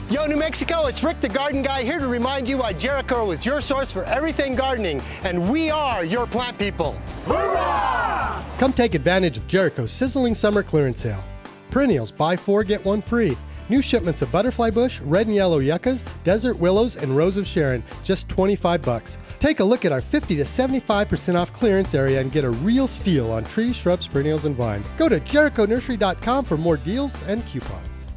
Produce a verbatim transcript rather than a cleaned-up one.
Yo, New Mexico, it's Rick the Garden Guy here to remind you why Jericho is your source for everything gardening, and we are your plant people. Hoorah! Come take advantage of Jericho's sizzling summer clearance sale. Perennials, buy four, get one free. New shipments of butterfly bush, red and yellow yuccas, desert willows, and rose of Sharon, just twenty-five bucks. Take a look at our fifty to seventy-five percent off clearance area and get a real steal on trees, shrubs, perennials, and vines. Go to jericho nursery dot com for more deals and coupons.